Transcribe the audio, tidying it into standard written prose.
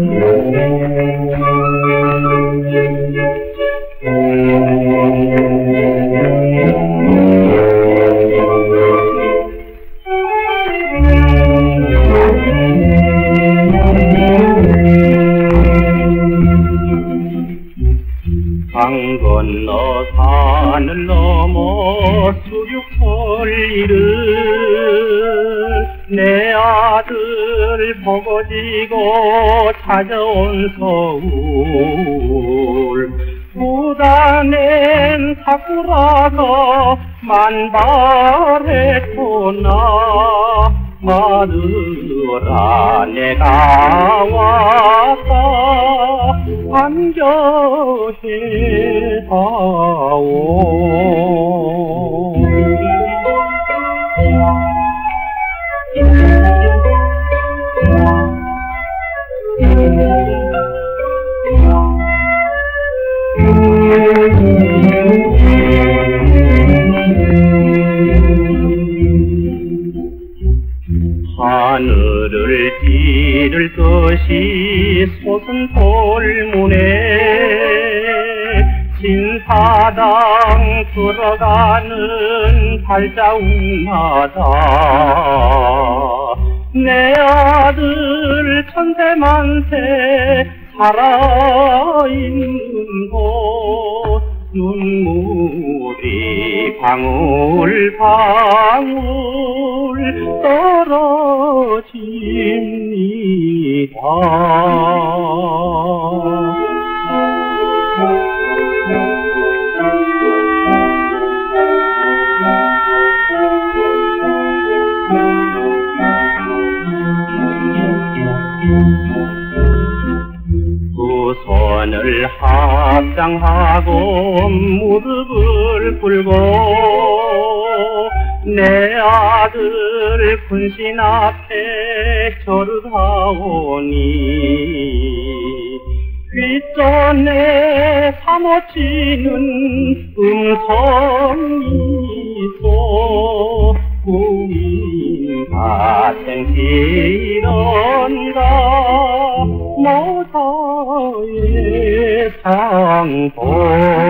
강 건너 산을 넘어 수륙벌이를 내 아들 버거지고 찾아온 서울 부단엔 사쿠라가 만발했구나 아들아 내가 왔다 반겨해다오 하늘을 찌를 것이 솟은 돌문에 진사당 들어가는 발자국마다 내 아들 천세만세 살아있는 곳 눈물이 방울방울 떨어집니다. 두 손을 합장하고 무릎을 꿇고 내 아들 군신 앞에 절을 하오니 윗전에 사모치는 음성이소 부인 같은 길언가 모서의 상봉